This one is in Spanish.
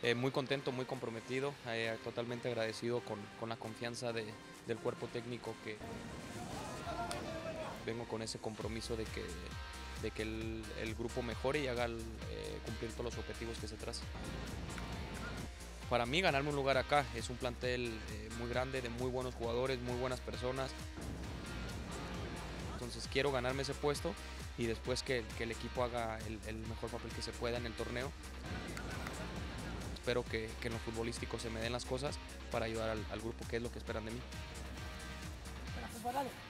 Muy contento, muy comprometido, totalmente agradecido con la confianza del cuerpo técnico, que vengo con ese compromiso de que el grupo mejore y haga cumplir todos los objetivos que se trazan. Para mí ganarme un lugar acá es un plantel muy grande, de muy buenos jugadores, muy buenas personas. Entonces quiero ganarme ese puesto y después que el equipo haga el mejor papel que se pueda en el torneo. Espero que en lo futbolístico se me den las cosas para ayudar al grupo, que es lo que esperan de mí.